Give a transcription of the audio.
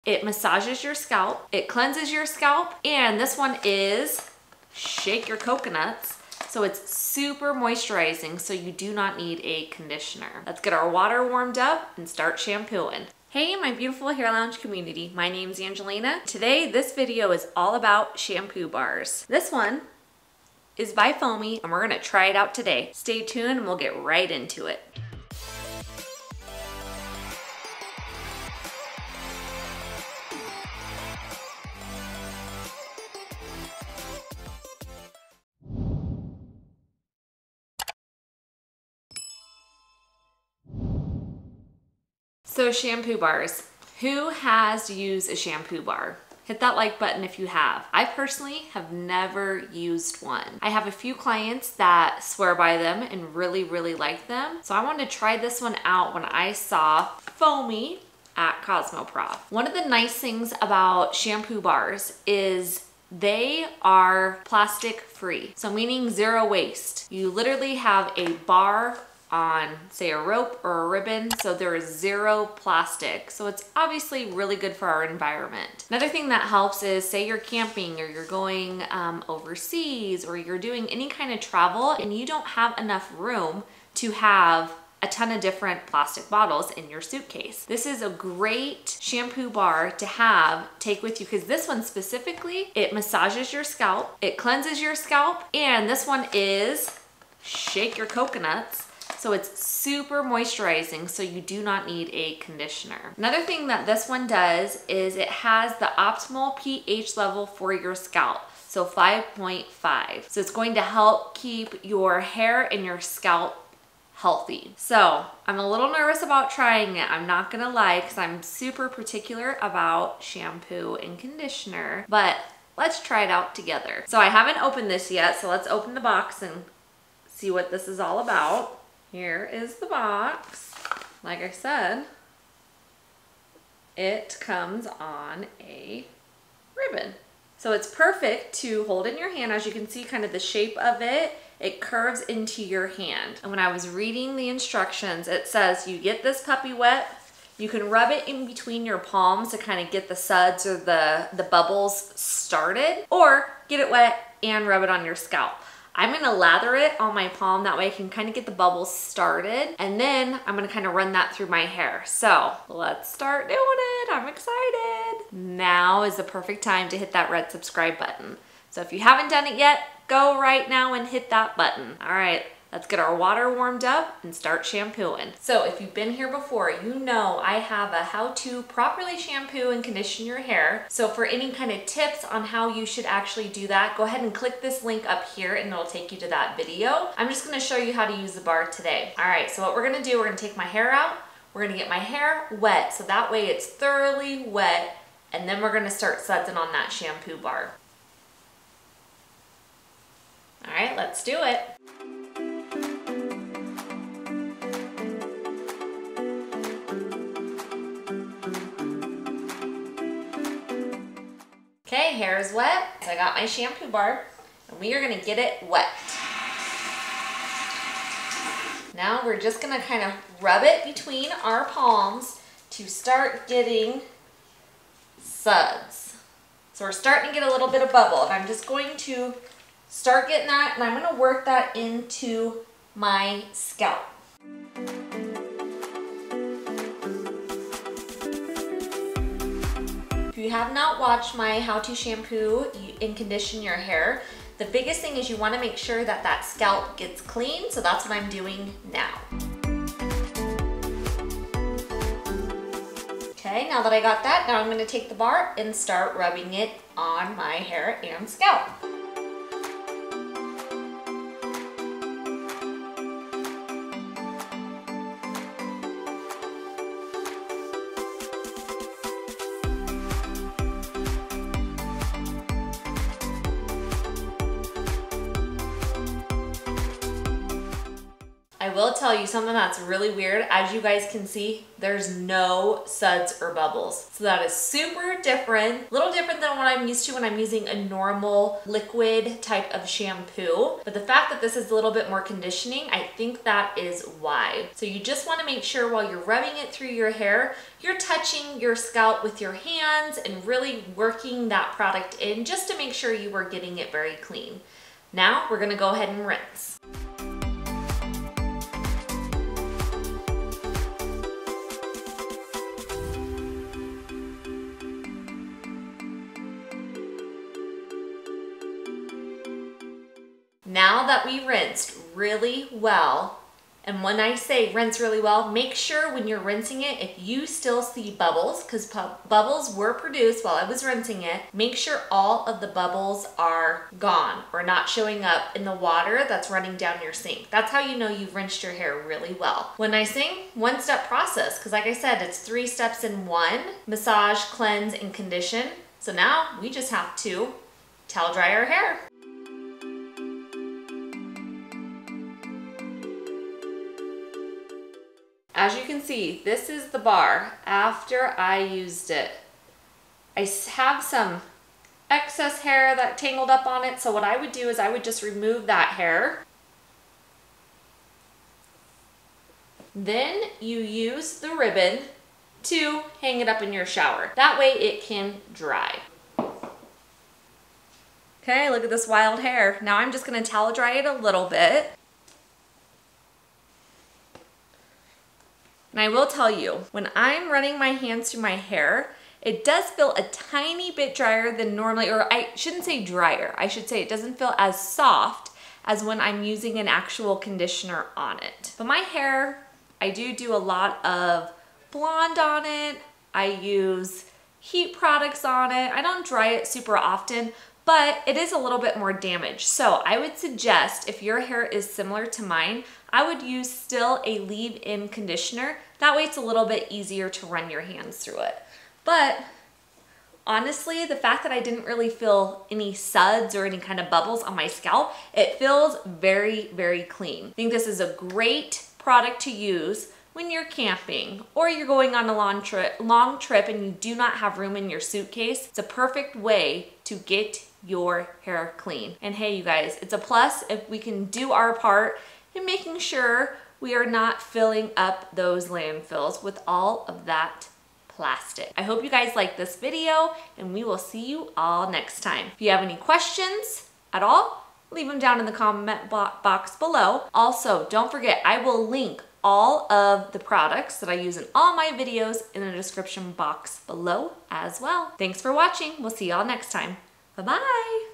It massages your scalp, it cleanses your scalp, and this one is shake your coconuts. So it's super moisturizing, so you do not need a conditioner. Let's get our water warmed up and start shampooing. Hey, my beautiful Hair Lounge community. My name's Angelina. Today, this video is all about shampoo bars. This one is by Foamie, and we're gonna try it out today. Stay tuned and we'll get right into it. So shampoo bars. Who has used a shampoo bar? Hit that like button if you have. I personally have never used one. I have a few clients that swear by them and really like them. So I wanted to try this one out when I saw Foamie at Cosmoprof. One of the nice things about shampoo bars is they are plastic free. So meaning zero waste. You literally have a bar on, say, a rope or a ribbon, so there is zero plastic. So it's obviously really good for our environment. Another thing that helps is, say you're camping or you're going overseas or you're doing any kind of travel and you don't have enough room to have a ton of different plastic bottles in your suitcase. This is a great shampoo bar to take with you, because this one specifically, it massages your scalp, it cleanses your scalp, and this one is shake your coconuts. So it's super moisturizing, so you do not need a conditioner. Another thing that this one does is it has the optimal pH level for your scalp. So 5.5. So it's going to help keep your hair and your scalp healthy. So I'm a little nervous about trying it. I'm not gonna lie, because I'm super particular about shampoo and conditioner, but let's try it out together. So I haven't opened this yet, so let's open the box and see what this is all about. Here is the box. Like I said, it comes on a ribbon. So it's perfect to hold in your hand. As you can see, kind of the shape of it, it curves into your hand. And when I was reading the instructions, it says you get this puppy wet, you can rub it in between your palms to kind of get the suds or the bubbles started, or get it wet and rub it on your scalp. I'm gonna lather it on my palm, that way I can kind of get the bubbles started, and then I'm gonna kind of run that through my hair. So let's start doing it, I'm excited. Now is the perfect time to hit that red subscribe button. So if you haven't done it yet, go right now and hit that button. All right, let's get our water warmed up and start shampooing. So if you've been here before, you know I have a how to properly shampoo and condition your hair. So for any kind of tips on how you should actually do that, go ahead and click this link up here and it'll take you to that video. I'm just gonna show you how to use the bar today. All right, so what we're gonna do, we're gonna take my hair out, we're gonna get my hair wet, so that way it's thoroughly wet, and then we're gonna start sudsing on that shampoo bar. All right, let's do it. Okay, hair is wet, so I got my shampoo bar, and we are gonna get it wet. Now we're just gonna kind of rub it between our palms to start getting suds. So we're starting to get a little bit of bubble, and I'm just going to start getting that, and I'm gonna work that into my scalp. If you have not watched my how to shampoo and condition your hair, the biggest thing is you want to make sure that that scalp gets clean, so that's what I'm doing now. Okay, now that I got that, now I'm going to take the bar and start rubbing it on my hair and scalp. I will will tell you something that's really weird. As you guys can see, there's no suds or bubbles. So that is super different, a little different than what I'm used to when I'm using a normal liquid type of shampoo. But the fact that this is a little bit more conditioning, I think that is why. So you just want to make sure while you're rubbing it through your hair, you're touching your scalp with your hands and really working that product in just to make sure you are getting it very clean. Now we're gonna go ahead and rinse. Now that we rinsed really well, and when I say rinse really well, make sure when you're rinsing it, if you still see bubbles, because bubbles were produced while I was rinsing it, make sure all of the bubbles are gone or not showing up in the water that's running down your sink. That's how you know you've rinsed your hair really well. When I sing, one-step process, because like I said, it's 3 steps in one: massage, cleanse, and condition. So now we just have to towel dry our hair. As you can see, this is the bar after I used it. I have some excess hair that tangled up on it, so what I would do is I would just remove that hair. Then you use the ribbon to hang it up in your shower. That way it can dry. Okay, look at this wild hair. Now I'm just gonna towel dry it a little bit. And I will tell you, when I'm running my hands through my hair, it does feel a tiny bit drier than normally, or I shouldn't say drier, I should say it doesn't feel as soft as when I'm using an actual conditioner on it. But my hair, I do a lot of blonde on it. I use heat products on it. I don't dry it super often, but it is a little bit more damaged. So I would suggest, if your hair is similar to mine, I would use still a leave-in conditioner. That way it's a little bit easier to run your hands through it. But honestly, the fact that I didn't really feel any suds or any kind of bubbles on my scalp, it feels very, very clean. I think this is a great product to use when you're camping or you're going on a long trip and you do not have room in your suitcase. It's a perfect way to get your hair clean. And hey, you guys, it's a plus if we can do our part in making sure we are not filling up those landfills with all of that plastic. I hope you guys like this video, and we will see you all next time. If you have any questions at all, leave them down in the comment box below. Also, don't forget, I will link all of the products that I use in all my videos in the description box below as well. Thanks for watching. We'll see y'all next time. Bye-bye.